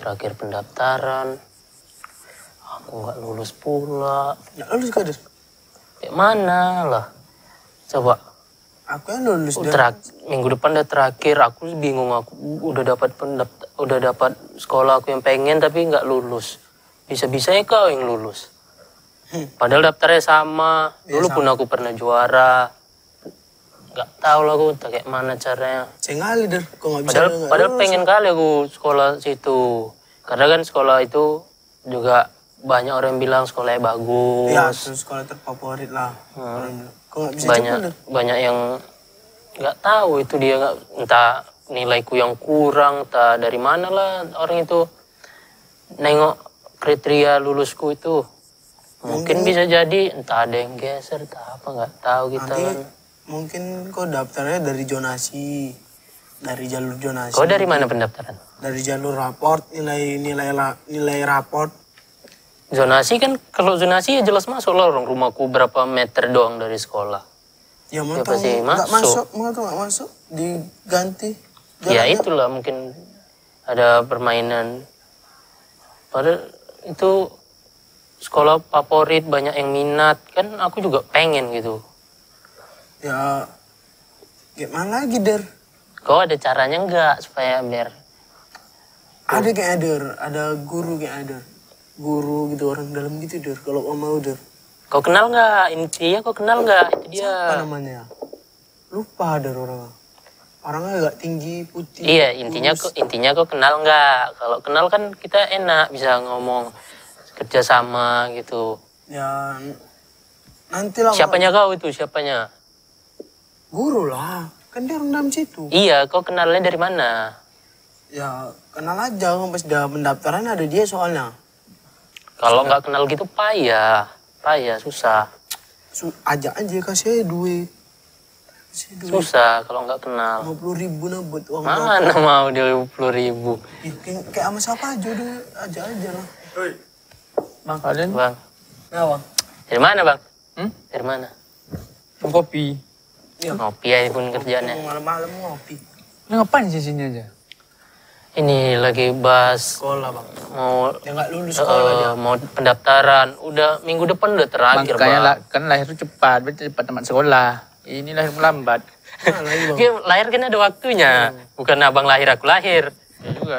terakhir pendaftaran. Aku nggak lulus pula. Nggak lulus kah, Der? Kayak mana lah? Coba. Aku yang lulus, Der. Minggu depan udah terakhir. Aku bingung. Aku udah dapat sekolah aku yang pengen tapi nggak lulus. Bisa-bisanya kau yang lulus. Padahal daftarnya sama. Dulu pun aku pernah juara. Nggak tahu lah aku kayak mana caranya. Cengali, Der. Kok nggak bisa? Padahal pengen kali aku sekolah situ. Karena kan sekolah itu juga banyak orang bilang sekolahnya bagus. Ya, sekolah terfavorit lah. Kok nggak bisa banyak yang nggak tahu itu dia entah nilaiku yang kurang, entah dari mana lah orang itu nengok kriteria lulusku itu. Mungkin bisa jadi entah ada yang geser, entah apa nggak tahu kita. Nanti mungkin kok daftarnya dari zonasi, dari jalur zonasi. Kau dari mana pendaftaran? Dari jalur raport, nilai raport. Zonasi kan, kalau zonasi ya jelas masuk lah, orang rumahku berapa meter doang dari sekolah. Ya mau Ya tahu pasti nggak masuk. nggak masuk, diganti. Ya itulah mungkin ada permainan. Padahal itu sekolah favorit, banyak yang minat, kan aku juga pengen gitu. Ya, gimana lagi, Der? Kau ada caranya nggak supaya biar? Ada kayak Der, ada guru kayak Der. Guru gitu, orang dalam gitu, Der. Kalau mau, Der. Kau kenal nggak? Intinya kau kenal nggak? Itu dia. Apa namanya? Lupa, Der, orang. Orangnya agak tinggi, putih. Iya, intinya kau kenal nggak? Kalau kenal kan kita enak bisa ngomong kerjasama gitu. Ya, nanti lah. Siapanya kau itu? Siapanya? Guru lah. Kan dia orang dalam situ. Iya, kau kenalnya dari mana? Ya, kenal aja. Pas dia pendaftaran ada dia soalnya. Kalau nggak kenal gitu payah, susah. Ajak aja, kasih duit. Susah kalau nggak kenal. 50.000 nah buat uang. Mana mau dia 50.000? Ya, kayak sama siapa aja udah, aja lah. Bang Kalian? Bang. Ya, Bang. Dari mana, Bang? Dari mana? Kopi. Iya. Ngopi aja pun kerjaannya. Malam-malam ngopi. Lu ngapain sih sini aja? Ini lagi bahas Sekolah, Bang. mau Dia nggak lulus sekolah dia. mau pendaftaran. Udah minggu depan udah terakhir, Makanya Bang. kan lahir tuh cepat, berarti cepat tamat sekolah. Ini lahir melambat. Nah, lagi, Bang. Dia lahir kan ada waktunya. Bukan abang lahir, aku lahir. Ya juga.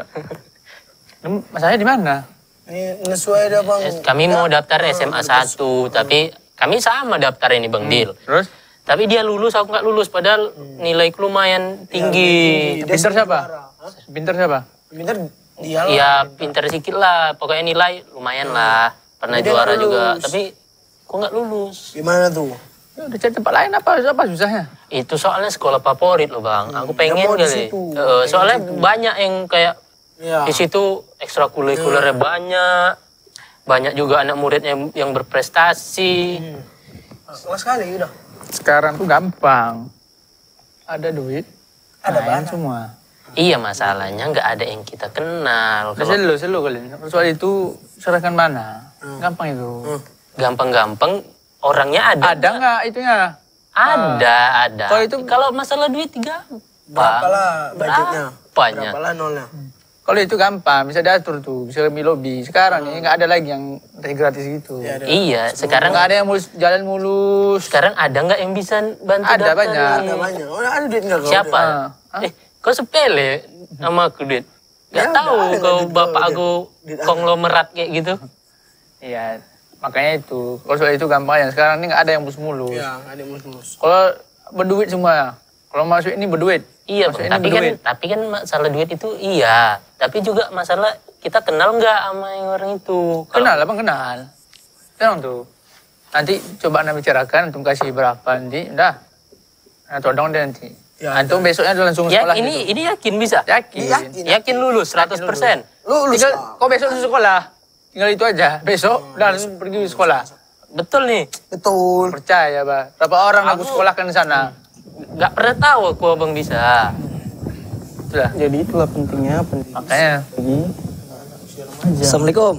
Masalahnya di mana? Ini sesuai dah, Bang. Kami mau daftar SMA 1, tapi kami sama daftar ini, Bang Dil. Terus? Tapi dia lulus, aku nggak lulus. Padahal nilaiku lumayan tinggi. Pinter siapa? Pinter siapa? Pinter dia lah. Ya pinter sedikit lah, pokoknya nilai lumayan lah. Pernah Dia juara nggak juga, lulus. tapi kok nggak lulus? Gimana tuh? Ya udah cari tempat lain apa susahnya? Itu soalnya sekolah favorit loh, Bang. Aku pengen mau di kali. situ. Soalnya banyak yang kayak Ya. di situ ekstrakurikulernya banyak. Banyak juga anak muridnya yang berprestasi. Sama sekali udah. Sekarang tuh gampang. Ada duit, Ada main banyak. semua. Iya, masalahnya nggak ada yang kita kenal. Kalau Selalu kalian. Soal itu serahkan mana? Gampang itu. gampang-gampang orangnya ada. Ada nggak itunya? Ada. Kalau itu masalah duit gampang. Berapa lah budgetnya? Berapanya? Berapa lah nolnya? kalau itu gampang, bisa diatur tuh, bisa lobby. Sekarang ini nggak ada lagi yang gratis gitu. Ya, ada. Iya, sekarang Nggak ada yang mulus, jalan mulus. sekarang ada nggak yang bisa bantu Ada daftar banyak. ini? Ada banyak. Oh, ada duit nggak? kau? Siapa? Ah. Kau sepele sama aku, Dit. Gak Ya, tahu ada kau duit bapak kau, aku Dit. konglomerat kayak gitu. Iya, makanya itu. Kalau soal itu gampang ya. Sekarang ini nggak ada yang mulus-mulus. Ya, ada mus-mus. Kalau berduit semua. Kalau masuk ini berduit. Iya, Masuk Bang. ini Tapi kan masalah duit itu iya. Tapi juga masalah kita kenal nggak sama yang orang itu. Kenal, abang kenal. Tenang tuh. Nanti coba anda bicarakan, antum kasih berapa nanti, udah. Nah, todong deh nanti. Ya, Antum besoknya udah langsung Ya, sekolah. ini yakin bisa? Yakin. Yakin lulus 100%. Lulus. Tinggal, kau besok langsung sekolah. Tinggal itu aja. Besok udah langsung pergi sekolah. Betul nih. Betul. Percaya, Bah. Berapa orang aku sekolahkan di sana? Nggak pernah tahu aku abang bisa. Sudah. Jadi itulah pentingnya. Makanya. Assalamualaikum.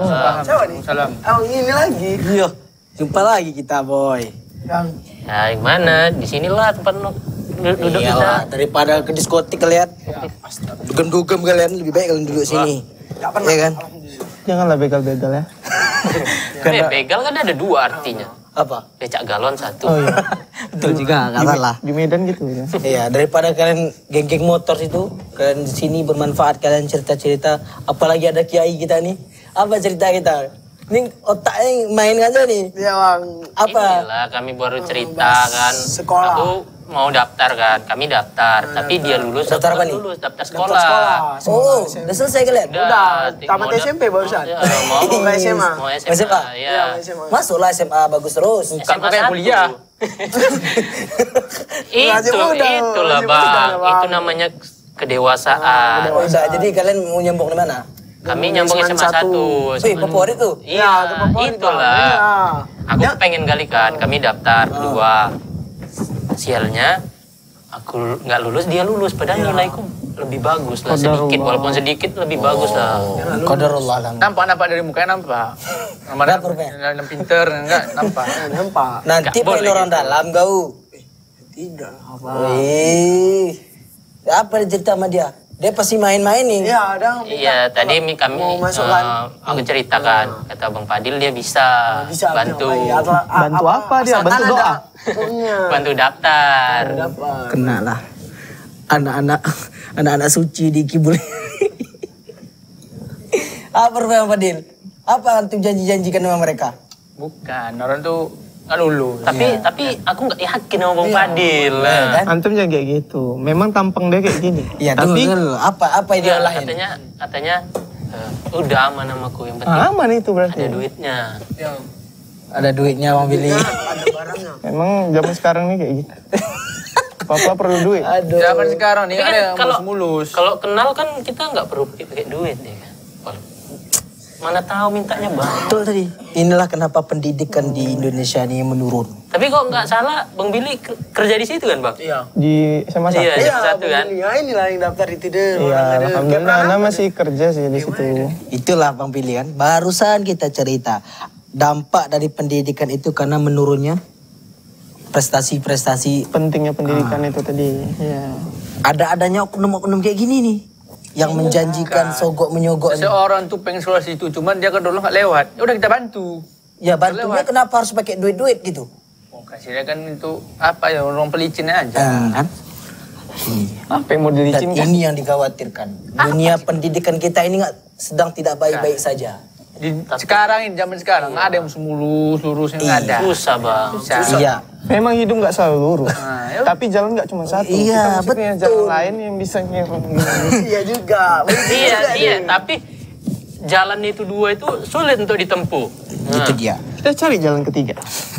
Salam. Oh, ini lagi. Iya, jumpa lagi kita, boy. Yang Ya, gimana? Di sinilah tempat duduk kita. Iyalah, daripada ke diskotik kalian. Dugem-dugem kalian, lebih baik kalian duduk sini. Gak pernah. Iya kan? Janganlah begal-begal ya. Begal kan ada 2 artinya. Apa? Becak galon 1. Oh iya. Betul juga, nggak salah. Di Medan gitu ya. Iya, daripada kalian geng-geng motor itu, kalian di sini bermanfaat, kalian cerita-cerita. Apalagi ada kiai kita nih. Apa cerita kita? Ini otaknya main aja nih. Iya bang. Apa? Inilah kami baru cerita kan. sekolah. Aku mau daftar kan. Kami daftar. Tapi dia lulus. Daftar aku apa nih? lulus. Daftar sekolah. Oh, udah selesai kalian? Udah, mau tamat SMP barusan. Ya, mau Mau SMA. Mau SMA. SMA? Iya. SMA. Masuklah SMA, bagus terus. Bukan kayak kuliah. Masih muda, Itulah masih muda, bang. Bang. Itu namanya kedewasaan. Oh, udah, jadi kalian mau nyambung di mana? Kami nyambung SMA 1. Wih, favorit tuh. Iya, itu favorit, itulah. Bang. Iya. Aku pengen kali kan, kami daftar kedua. Sialnya, aku nggak lulus, dia lulus. Padahal nilaiku lebih bagus lah, sedikit. Walaupun sedikit lebih bagus lah. Qadarullah lah. Nampak dari mukanya nampak. Nampak rupanya. Yang pinter enggak nampak. Nampak. Nanti Nggak main boleh orang gitu. dalam kau. Tidak apa. Wih. Apa cerita sama dia? Dia pasti main-main nih. Iya ada. Iya, tadi kami mau masuk kan? aku ceritakan, kata Bang Fadil dia bisa, Bisa bantu, Bantu apa dia? Bantu doa. bantu daftar. Kena lah. Anak-anak suci di kibul. Apa Bang Fadil? Apa antum janji-janjikan sama mereka? Bukan, orang tuh nggak lulus. Tapi aku nggak yakin sama Bang Fadil. Kan? Antum jangan kayak gitu. Memang tampang dia kayak gini. Iya, Tapi dulu. Apa yang dia Iya, lain? katanya udah aman sama aku, yang penting aman itu berarti. ada duitnya. Ada duitnya Bang Billy. Ada barangnya. Emang zaman sekarang nih kayak gitu. Papa perlu duit. Aduh. Zaman sekarang nih Tapi ada kan yang mulus. kalau kenal kan kita nggak perlu pakai duit ya kan. Mana tahu mintanya banyak. Betul tadi. Inilah kenapa pendidikan di Indonesia ini menurun. Tapi kok nggak salah, Bang Billy kerja di situ kan, Bang? Iya. Di SMA Iya, satu. SMA satu kan. Ya inilah yang daftar itu deh. Iya, alhamdulillah Ana masih kerja sih di situ. Itulah Bang Billy kan. Barusan kita cerita. Dampak dari pendidikan itu karena menurunnya prestasi-prestasi. Pentingnya pendidikan itu tadi. Iya. Ada-adanya oknum-oknum kayak gini nih. Yang menjanjikan sogok menyogok. Seseorang tuh pengen sekolah situ, cuman dia kan dulu nggak lewat. Ya udah kita bantu. Ya bantunya kenapa harus pakai duit-duit gitu? Oh, kasihnya kan itu apa ya, orang pelicin aja. Kan? Apa yang mau Dan dilicin kan? ini yang dikhawatirkan. Dunia pendidikan kita ini sedang tidak baik-baik saja. Sekarang ini zaman sekarang nggak ada yang mulus lurusnya nggak ada. Susah, Bang. Iya. Memang hidup nggak selalu lurus. Nah, ya Tapi jalan nggak cuma satu. Iya, Kita mesti punya betul. jalan lain yang bisa nyerong. Iya juga. Iya, tapi jalan itu 2 itu sulit untuk ditempuh. Itu dia. Kita cari jalan ketiga.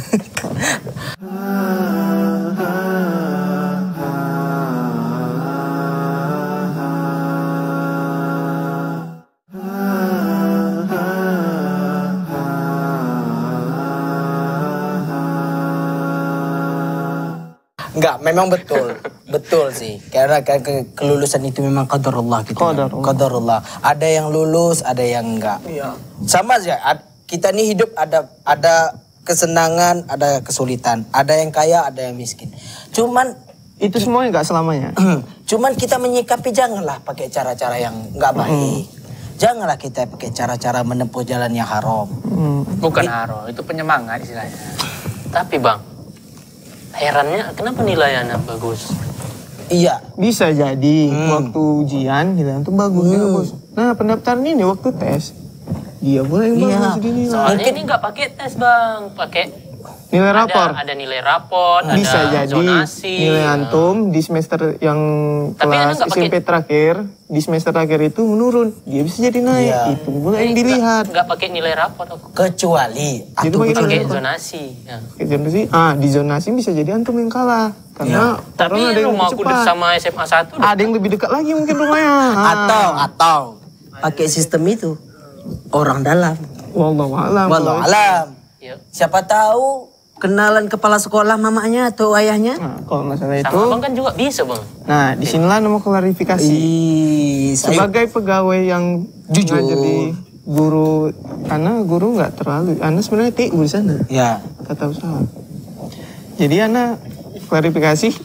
Enggak, memang betul. Betul sih. Karena kelulusan itu memang qadarullah gitu. Qadarullah. Qadarullah. Ada yang lulus, ada yang enggak. Iya. Sama aja. Kita nih hidup ada kesenangan, ada kesulitan. Ada yang kaya, ada yang miskin. Cuman Itu semuanya nggak selamanya. cuman kita menyikapi janganlah pakai cara-cara yang enggak baik. Janganlah kita pakai cara-cara menempuh jalan yang haram. Bukan haro, itu penyemangat istilahnya. Tapi, Bang, herannya kenapa nilai anak bagus? Iya. Bisa jadi waktu ujian nilai itu bagus ya bos. Nah pendaftaran ini waktu tes dia boleh yang bagus gini lah. Soalnya ini nggak pakai tes, Bang. Pakai Nilai rapor. ada nilai raport, Bisa ada jadi zonasi. nilai antum di semester yang Tapi Ana kelas nggak SMP terakhir di semester terakhir itu menurun, dia bisa jadi naik. Iya. Itu boleh yang dilihat. Nggak pakai nilai raport aku. Kecuali Jadi atau pakai Pakai Apa? zonasi. Ya. Di zonasi bisa jadi antum yang kalah karena Tapi orang ada yang rumah lebih aku cepat. sama SMA 1 Ada yang lebih dekat lagi mungkin rumahnya. atau pakai sistem itu orang dalam. Wallahu a'lam. Walau alam. ya. Siapa tahu kenalan kepala sekolah mamanya atau ayahnya? Nah, kalau masalah itu, Sama Bang kan juga bisa, Bang. nah disinilah mau klarifikasi. Sebagai pegawai yang Jujur. jadi guru, guru nggak terlalu, sebenarnya TU di sana. Ya. Kata usaha. Jadi Ana klarifikasi,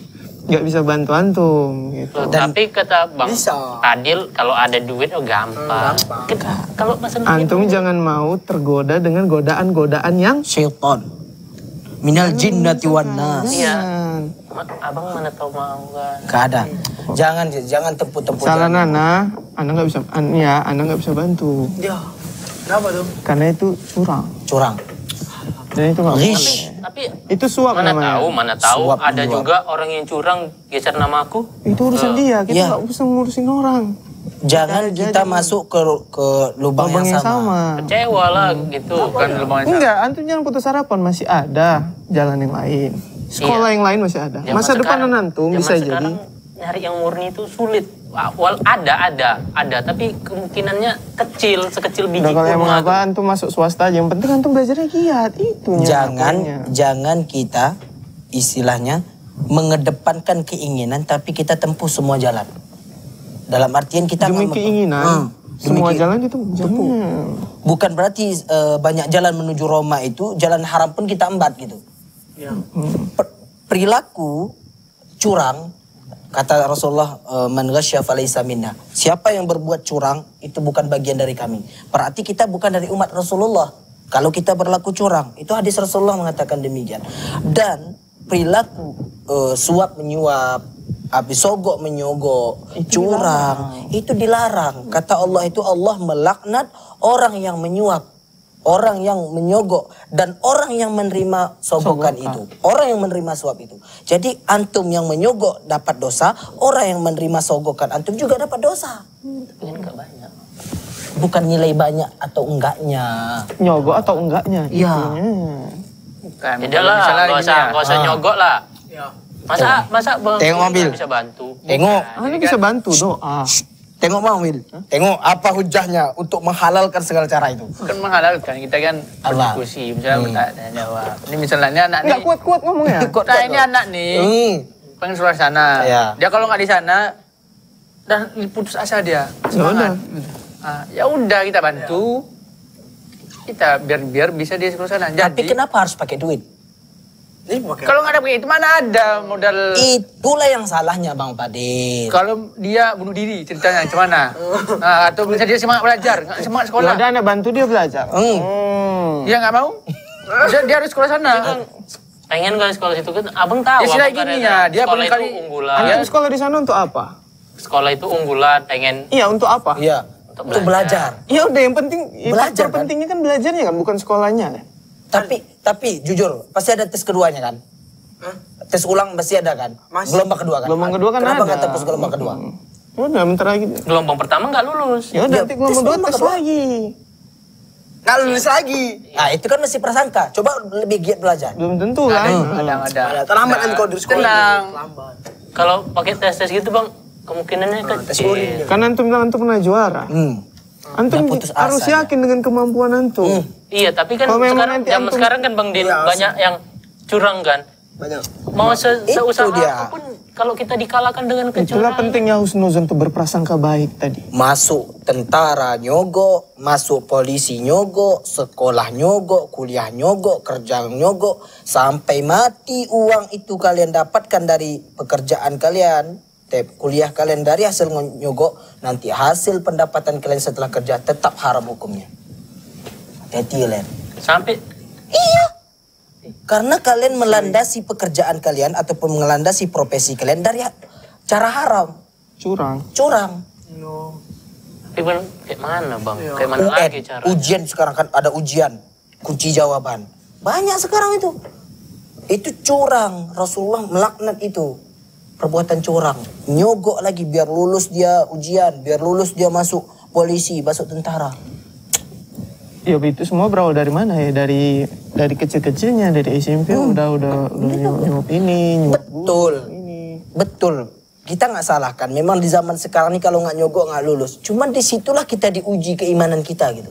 nggak bisa bantu antum gitu. Loh, tapi kata Bang Bisa. Adil kalau ada duit gampang. Kalau masalah duit, Antum jangan mau tergoda dengan godaan-godaan yang Syaitan. Minal jinnati wan nas. iya. Abang mana tahu mau kan. Gak ada. Jangan tempuh-tempuh. salah jalan. Anda nggak bisa, Anda nggak bisa bantu Ya, kenapa tuh? karena itu curang Curang. dan itu nggak boleh. Rish. Tapi Itu suap namanya. mana tahu Suap ada menyuap. juga orang yang curang geser nama aku. Itu urusan dia, kita Iya. nggak usah ngurusin orang. Jangan kita masuk ke lubang Lubang yang yang sama. Kecewa lah gitu. Bukan lubang yang Enggak, antum jangan putus harapan, masih ada jalan yang lain. Sekolah yang lain masih ada. Zaman Masa depan sekarang- antum zaman bisa jadi. sekarang nyari yang murni itu sulit. Ada, tapi kemungkinannya kecil, sekecil biji Udah kalau emang kurma. apa antum masuk swasta aja, yang penting antum belajarnya giat. Itu Jangan kita istilahnya mengedepankan keinginan tapi kita tempuh semua jalan. Dalam artian kita demi nggak keinginan. Semua jalan itu tempuh. bukan berarti banyak jalan menuju Roma itu jalan haram pun kita embat gitu. Ya. Perilaku curang kata Rasulullah man ghasyya falaysa minna. Siapa yang berbuat curang itu bukan bagian dari kami. Berarti kita bukan dari umat Rasulullah. Kalau kita berlaku curang, itu hadis Rasulullah mengatakan demikian. Dan perilaku suap menyuap, habis sogok menyogok, curang, itu dilarang. Kata Allah itu Allah melaknat orang yang menyuap, orang yang menyogok, dan orang yang menerima sogokan itu. Orang yang menerima suap itu. Jadi antum yang menyogok dapat dosa, orang yang menerima sogokan antum juga dapat dosa. Tapi kan nggak banyak. Bukan nilai banyak atau enggaknya. Nyogok atau enggaknya. Iya. Bukan. Tidak lah, nggak usah nyogok lah. Ya. Masa Bang Tengok mobil. nggak bisa bantu. Tengok, Anda bisa bantu doa. tengok mau Wil. Tengok apa hujahnya untuk menghalalkan segala cara itu. Bukan menghalalkan, kita kan Allah. berdiskusi, misalnya tanya jawab. Ini misalnya ini anak Nggak nih, kuat-kuat ngomongnya. nah ini anak nih, pengen sekolah sana. Iya. Dia kalau nggak di sana, dan putus asa dia. Semangat. Ya udah kita bantu. Kita biar bisa dia sekolah sana. Tapi Jadi kenapa harus pakai duit? Ini pakai kalau nggak ada begitu mana ada modal. Itulah yang salahnya Bang Fadil. Kalau dia bunuh diri ceritanya gimana? Nah, atau misalnya dia semangat belajar, nggak semangat sekolah. Kalau ada anak bantu dia belajar. Dia nggak mau. Dia harus sekolah sana. Pengen kali sekolah situ kan, abang tahu. Istilah abang gini karena ya, dia sekolah itu barangkali- unggulan. Antum sekolah di sana untuk apa? Sekolah itu unggulan, pengen Iya, untuk apa? Iya, untuk belajar. Ya udah yang penting Belajar, faktor pentingnya kan belajarnya kan, bukan sekolahnya. Tapi jujur, pasti ada tes keduanya kan? Tes ulang pasti ada kan? Masih. Gelombang kedua kan? Gelombang kedua kan Kenapa ada. nggak tembus gelombang kedua? Udah, bentar lagi. gelombang pertama nggak lulus. Ya udah, Ya, nanti gelombang tes dua gelombang tes kedua. lagi. nggak lulus lagi. Nah itu kan masih prasangka. Coba lebih giat belajar. Belum tentu kan. Ada. Terlambat nanti kalau di sekolah. Tenang. Terlambat. Kalau pakai tes gitu bang, kemungkinannya kecil. Kan antum bilang antum pernah juara. Antum Nggak putus asa harus dia. yakin dengan kemampuan antum. Iya, tapi kan Kalau memang sekarang nanti zaman antum- sekarang kan Bang Din banyak yang curang kan. Banyak. Mau Itu seusaha dia. apapun kalau kita dikalahkan dengan Itulah kecurangan. pentingnya husnuzon untuk berprasangka baik tadi. Masuk tentara nyogok, masuk polisi nyogok, sekolah nyogok, kuliah nyogok, kerja nyogok, sampai mati uang itu kalian dapatkan dari pekerjaan kalian, kuliah kalian dari hasil nyogok, nanti hasil pendapatan kalian setelah kerja tetap haram hukumnya. Hati kalian. Sampai Iya. Karena kalian melandasi pekerjaan kalian ataupun melandasi profesi kalian dari cara haram, Curang. curang. tapi Bang, kayak mana Bang? Kayak mana UN, lagi cara? ujian sekarang kan ada ujian, kunci jawaban. Banyak sekarang itu. Itu curang. Rasulullah melaknat itu. Perbuatan curang. Nyogok lagi biar lulus dia ujian, biar lulus dia masuk polisi, masuk tentara. Ya itu semua berawal dari mana ya? Dari kecil-kecilnya, dari SMP udah nyuap ini, nyuap Betul. ini. Betul. Kita nggak salahkan. Memang di zaman sekarang ini kalau nggak nyogok nggak lulus. Cuman disitulah kita diuji keimanan kita gitu.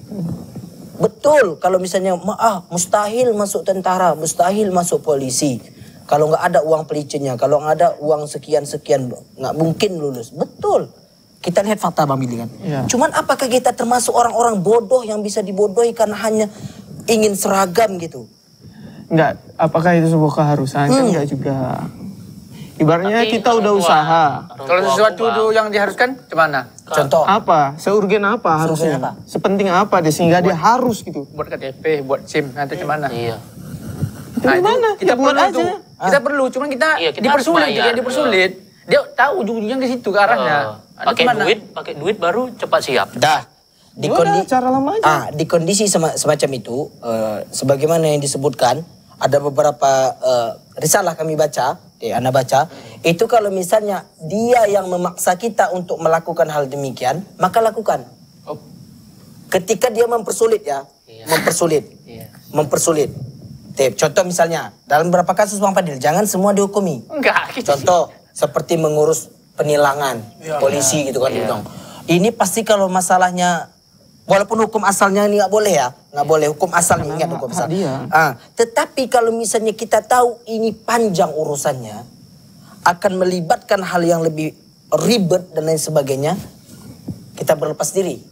Betul. Kalau misalnya mustahil masuk tentara, mustahil masuk polisi. Kalau nggak ada uang pelicinnya, kalau nggak ada uang sekian-sekian, nggak mungkin lulus. Betul. Kita lihat fakta Bang Billy kan. Iya. Cuman apakah kita termasuk orang-orang bodoh yang bisa dibodohi karena hanya ingin seragam gitu? Enggak, apakah itu sebuah keharusan? Kan enggak juga. Ibaratnya Tapi kita orang udah tua- usaha. orang Kalau tua aku, sesuatu Bang, tuh yang diharuskan gimana? Contoh. Apa? Seurgen apa harusnya? apa? Sepenting apa dia sehingga dia harus gitu. Buat KTP, buat SIM, nanti gimana? Iya. Itu gimana? Kita Ya buat perlu aja. tuh. Kita perlu, cuman kita Iya, kita dipersulit, harus bayar. tidak dipersulit. Dia tahu ujung-ujungnya ke situ ke arahnya. Ada pakai gimana? duit baru cepat siap. Dah. Di, Ya udah, cara lama aja. di kondisi semacam itu, sebagaimana yang disebutkan, ada beberapa risalah kami baca, Ana baca, itu kalau misalnya dia yang memaksa kita untuk melakukan hal demikian, maka lakukan. Oh, Ketika dia mempersulit ya, Iya. mempersulit. Contoh misalnya, dalam beberapa kasus Bang Fadil, jangan semua dihukumi. enggak. Gitu. Contoh seperti mengurus penilangan polisi gitu kan bilang. Ini pasti kalau masalahnya walaupun hukum asalnya ini nggak boleh ya, nggak boleh hukum asal nih, ingat hukum asal. dia. Tetapi kalau misalnya kita tahu ini panjang urusannya, akan melibatkan hal yang lebih ribet dan lain sebagainya, kita berlepas diri.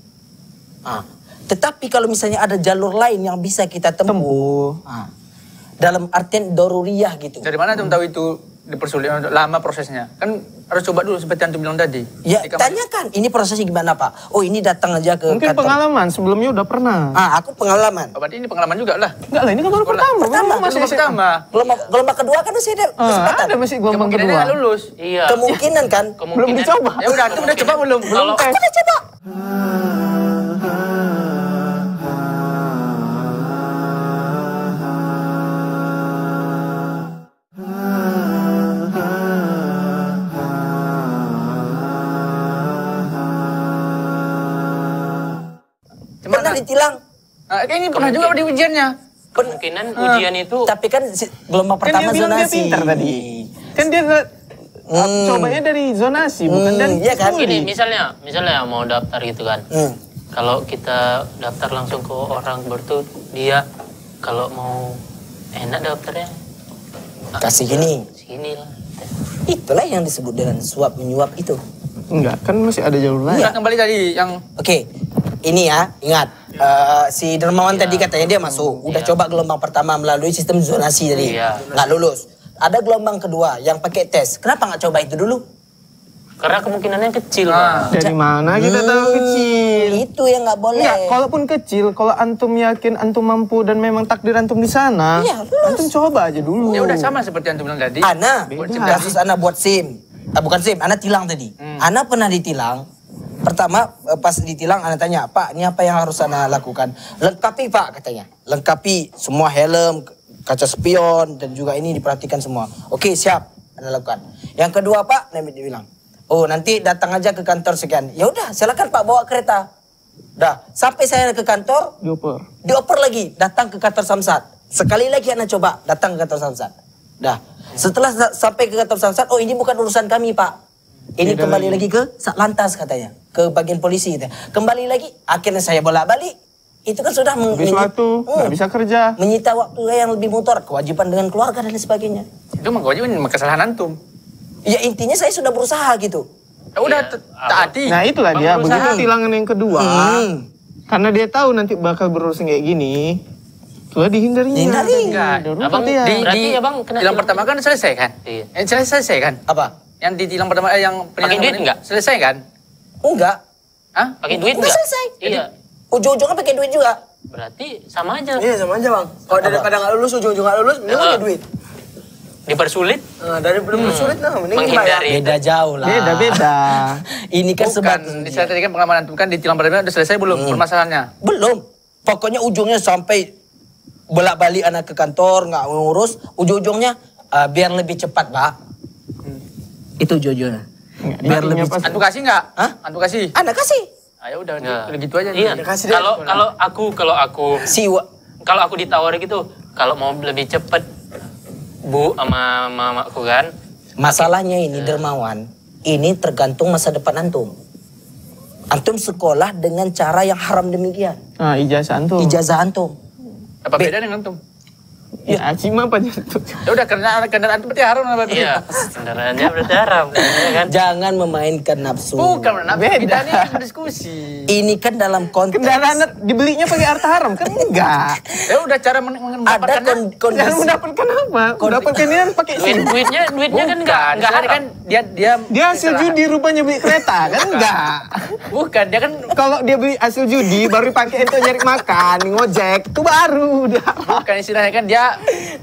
Tetapi kalau misalnya ada jalur lain yang bisa kita tempuh, dalam artian doruriyah gitu. Dari mana tuh tahu itu dipersulit lama prosesnya? Kan harus coba dulu seperti yang bilang tadi. Ya, Di kamar- tanyakan, ini prosesnya gimana Pak? Oh ini datang aja ke Mungkin kantor. pengalaman sebelumnya udah pernah. Aku pengalaman. Oh, berarti ini pengalaman juga lah. Enggak lah, ini kan baru pertama. Pertama, Masih Gelombang pertama. Gelombang kedua kan masih ada kesempatan. ada masih gelombang Kemungkinannya kedua. nggak lulus. Iya. Kemungkinan kan? Belum dicoba. Ya udah, antum udah coba belum? Belum. Kalau- Aku udah coba. Pernah ditilang. Kayak ini pernah juga di ujiannya. Kemungkinan ujian itu Tapi kan gelombang Kan pertama dia bilang dia zonasi. pintar tadi. Kan dia cobanya dari zonasi, bukan dari iya kan? gini, misalnya mau daftar gitu kan. Hmm. Kalau kita daftar langsung ke orang bertu, dia kalau mau enak daftarnya Kasih gini. sini lah. Itulah yang disebut dengan suap menyuap itu. Enggak, kan masih ada jalur lain. Udah kembali tadi yang Oke, ini ya, ingat. Si Dermawan tadi katanya dia masuk. Udah coba gelombang pertama melalui sistem zonasi tadi. Iya. Nggak lulus. Ada gelombang kedua yang pakai tes. Kenapa nggak coba itu dulu? Karena kemungkinannya kecil, Bang. Dari mana kita tahu kecil? Itu yang nggak boleh. Enggak, kalaupun kecil, kalau antum yakin antum mampu dan memang takdir antum di sana, Iya, lulus. antum coba aja dulu. ya udah sama seperti yang antum bilang tadi. Ana, Beda. kasus Ana buat SIM. Bukan SIM, Ana tilang tadi. Ana pernah ditilang. Pertama pas ditilang Ana tanya, Pak ini apa yang harus Ana lakukan? Lengkapi Pak katanya. Lengkapi semua helm, kaca spion dan juga ini diperhatikan semua. Oke siap, Ana lakukan. Yang kedua Pak, dia bilang, oh nanti datang aja ke kantor sekian. Ya udah silakan Pak bawa kereta. Dah, sampai saya ke kantor, Dioper. dioper lagi, datang ke kantor Samsat. Sekali lagi Ana coba, datang ke kantor Samsat. Dah, setelah sampai ke kantor Samsat, oh ini bukan urusan kami Pak. Ini Beda kembali lagi ke Satlantas katanya, ke bagian polisi. Katanya. Kembali lagi, akhirnya saya bolak-balik. Itu kan sudah Habis waktu, nggak bisa kerja. menyita waktu yang lebih motor, kewajiban dengan keluarga dan lain sebagainya. Itu mah kewajiban kesalahan antum. Ya intinya saya sudah berusaha gitu. Ya udah Iya, taati. Nah itulah dia, Berusaha. begitu tilangan yang kedua, karena dia tahu nanti bakal berurusan kayak gini, itulah dihindarinya. Dihindari. Enggak. Darurat Abang, ya. berarti abang kena tilang tilang. pertama kan selesai kan? Iya. Selesai kan? Apa? Yang di tilang pertama yang Pakai duit enggak? Selesai kan? Enggak. Hah? Pakai duit Udah enggak? selesai. Iya. Ujung-ujungnya pakai duit juga. Berarti sama aja. Iya sama aja bang. Kalau daripada nggak lulus ujung-ujung nggak lulus, mending pakai duit. Dipersulit, Daripada bersulit nah, mending dibayar. menghindari. Beda jauh lah. Beda-beda. Ini kan sebatas Bukan. Di saat tadi kan pengalaman antum kan di tilang pertama udah selesai belum permasalahannya? Belum. Pokoknya ujungnya sampai bolak-balik anak ke kantor, nggak ngurus. Ujung-ujungnya biar lebih cepat, Pak. Itu ujung-ujungnya. Biar lebih cepat. Antum kasih nggak? Hah? Antum kasih? Anak kasih. Ayo udah Ya. udah gitu aja. Iya. Dikasih deh. Kalau aku ditawar gitu, kalau mau lebih cepet, Bu sama mamaku kan, Masalahnya ini Dermawan, ini tergantung masa depan antum. Antum sekolah dengan cara yang haram demikian. Nah, ijazah antum. Ijazah antum. Apa beda dengan antum? Ya, cima apa jatuh? Ya udah kendaraan itu berarti haram lah berarti. Iya, kendaraannya berarti haram. Kan? Jangan memainkan nafsu. Bukan nafsu, Beda. kita ini berdiskusi. Ini kan dalam konteks Kendaraan dibelinya pakai harta haram kan enggak. Ya udah cara ada mendapatkan Jangan kondisi. mendapatkan apa? Mendapatkan ini kan pakai SIM. Duitnya kan nggak haram haram. kan dia Dia hasil judi rupanya beli kereta kan enggak. Bukan, dia kan Kalau dia beli hasil judi baru dipakai untuk nyari makan, ngojek, itu baru dia. bukan istilahnya kan dia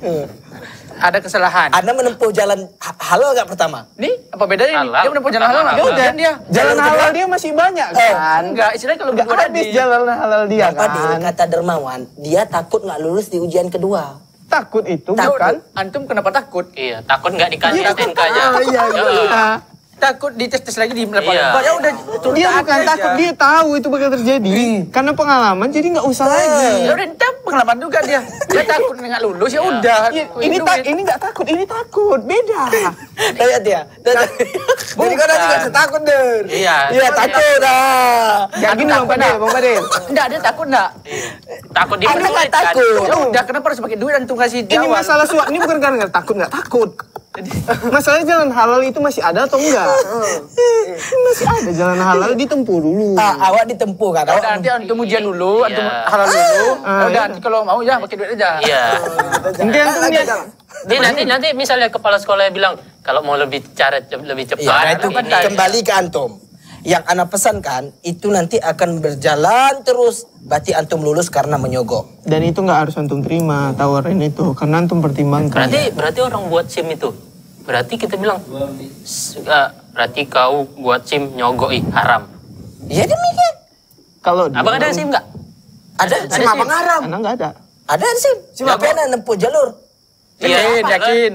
ada kesalahan. Anda menempuh jalan halal nggak pertama? Nih, apa bedanya nih? Halal. Dia menempuh jalan halal. Halal. Ya udah dia. Jalan halal dia masih banyak kan. Enggak, istilahnya kalau Enggak berdua habis tadi. jalan halal dia Bang Fadil, kan. kata Dermawan, dia takut nggak lulus di ujian kedua. Takut itu Ya bukan. udah, antum kenapa takut? Iya, takut nggak dikasih Iya, STNK-nya. iya. Takut dites tes lagi di melakukan. Iya. Ya udah, itu Dia taat bukan aja. takut, dia tahu itu bakal terjadi. Karena pengalaman jadi nggak usah lagi. Ya udah, entah pengalaman juga dia. Dia takut nggak lulus ya udah. Ini nggak takut, ini takut. Beda. Lihat dia. Jadi kau nanti nggak takut Der. Iya. Iya takut dah. Kayak gini Bang Fadil, Bang Fadil. Enggak, dia takut enggak? Takut Anda nggak dipersulitkan. takut. Ya udah, kenapa harus pakai duit antum kasih di Ini awal? masalah suap, ini bukan karena takut, nggak takut. Masalahnya jalan halal itu masih ada atau enggak? Masih ada jalan halal ditempuh dulu. Awak ditempuh kan? Ya udah, nanti antum ujian dulu, antum Iya. halal dulu. Ya udah, iya. nanti kalau mau ya pakai duit aja. Iya. Nanti antum lihat. Nanti misalnya kepala sekolah bilang kalau mau lebih cepat. Ya, itu kan tadi. kembali ke antum. Yang Ana pesankan itu nanti akan berjalan terus. Berarti antum lulus karena menyogok. Dan itu nggak harus antum terima tawaran itu, karena antum pertimbangkan. Berarti orang buat SIM itu. Berarti kita bilang berarti kau buat SIM nyogoi haram. Ya demikian. Kalau dia, Abang ada SIM enggak? Ada SIM SIM. abang haram. Anak nggak ada. Ada SIM. SIM apa yang nempuh jalur? Yakin, yakin.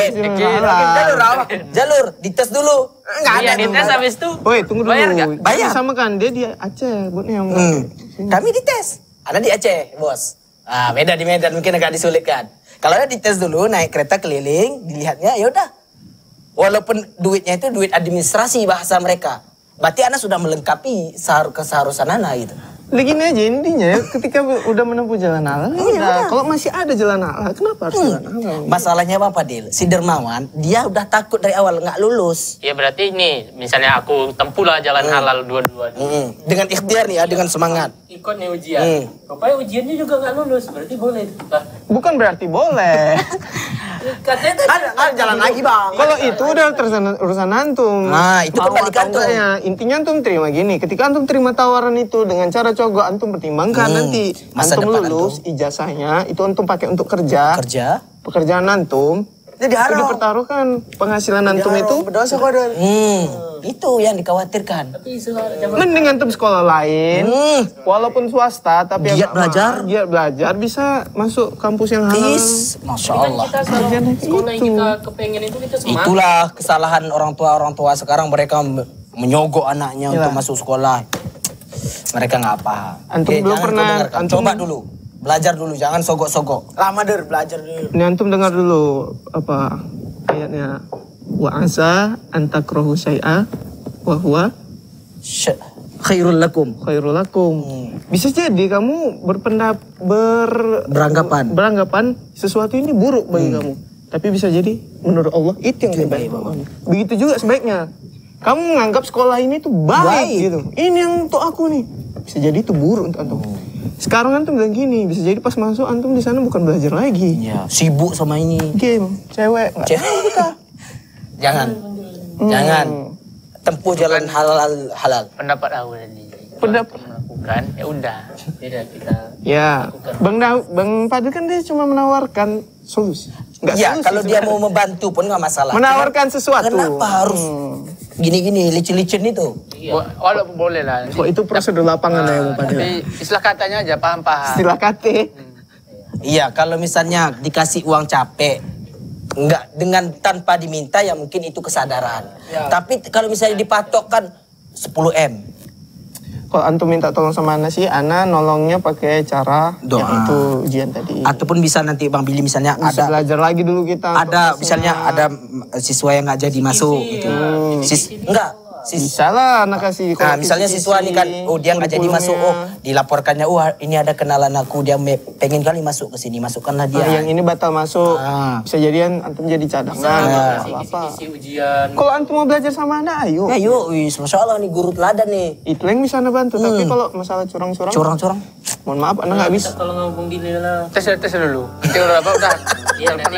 Jalur dites dulu. Iya, dites habis itu. Woi, tunggu dulu. Bayar nggak? Bayar. Sama kan dia di Aceh, buatnya yang Kami dites. Ada di Aceh, bos. Beda di Medan mungkin agak disulitkan. Kalau ada dites dulu, naik kereta keliling, dilihatnya ya udah. Walaupun duitnya itu duit administrasi bahasa mereka. Berarti Anda sudah melengkapi keseharusan Anda gitu. Begini aja intinya, ketika udah menempuh jalan halal, ya udah. Kalau masih ada jalan halal, kenapa harus jalan halal? Masalahnya Bang Fadil, si Dermawan, dia udah takut dari awal nggak lulus. Ya berarti ini misalnya aku tempuhlah jalan halal dua-dua. Dengan ikhtiar nih ya, dengan semangat. Ikut nih ujian. Rupanya ujiannya juga nggak lulus, berarti boleh. Lah, Bukan berarti boleh. katanya tadi Ada jalan lagi bang. Kalau itu udah urusan antum. Nah, itu Mau kembali ke atau antum. enggaknya. Intinya antum terima gini, ketika antum terima tawaran itu dengan cara cogok, antum pertimbangkan nanti masa antum depan lulus ijazahnya itu antum pakai untuk kerja. Kerja. Pekerjaan antum Jadi itu haram. dipertaruhkan penghasilan antum itu. Berdosa kau Der. Itu yang dikhawatirkan. Mending antum sekolah lain, walaupun swasta tapi Giat agak belajar. mahal, giat belajar bisa masuk kampus yang halal. Masya Allah. kita kalau sekolah yang kita kepengen itu kita semangat. Itulah kesalahan orang tua sekarang, mereka menyogok anaknya untuk masuk sekolah. Mereka nggak paham. Antum Oke, belum jangan pernah- kau dengarkan. antum- Coba dulu, belajar dulu, jangan sogok-sogok. Lama Der belajar dulu. Ini antum dengar dulu apa ayatnya. Wa asa antakrohu syai'a wa huwa Khairul lakum. khairul lakum. Bisa jadi kamu beranggapan sesuatu ini buruk bagi kamu. Tapi bisa jadi menurut Allah itu yang terbaik buat kamu. Begitu juga sebaiknya. Kamu menganggap sekolah ini tuh baik gitu. Ini yang untuk aku nih. Bisa jadi itu buruk untuk antum. Sekarang antum bilang gini, bisa jadi pas masuk antum di sana bukan belajar lagi. Ya, sibuk sama ini. Game, cewek, nggak tahu kita. Jangan. Jangan. Tempuh jalan halal. Pendapat aku tadi. Pendapat. Melakukan, ya udah. Tidak kita. Ya, Bang Fadil kan dia cuma menawarkan solusi. Nggak Ya, solusi kalau dia sebenarnya. mau membantu pun nggak masalah. Menawarkan sesuatu. Kenapa harus gini-gini, licin-licin itu? Walaupun boleh lah. Kok itu prosedur lapangan ya Bang Fadil? Tapi istilah katanya aja paham-paham. Istilah kate. Iya, kalau misalnya dikasih uang capek, nggak dengan tanpa diminta ya mungkin itu kesadaran. Tapi kalau misalnya dipatokkan 10 M, Kalau antum minta tolong sama Ana sih, Ana nolongnya pakai cara Doa. yang itu ujian tadi. ataupun bisa nanti Bang Billy misalnya Bisa ada belajar lagi dulu kita. ada misalnya ada siswa yang nggak jadi masuk gitu. Enggak, Bisa lah anak kasih. Nah, misalnya siswa nih kan, dia nggak jadi masuk, dilaporkannya, ini ada kenalan aku, dia pengen kali masuk ke sini, masukkanlah dia. Yang ini batal masuk, bisa jadian antum jadi cadangan. Isi ujian. Kalau antum mau belajar sama anak, ayo. Ayo, masalah nih guru teladan nih. Itu yang bisa anda bantu, tapi kalau masalah curang-curang, mohon maaf, anda nggak bisa. Kalau ngomong gini lah. Tes dulu. Nanti udah apa udah. Iya, nanti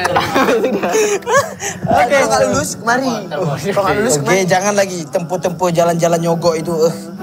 Oke, kalau nggak lulus, mari. kalau Oke, jangan lagi tempuh-tempuh jalan-jalan nyogok itu.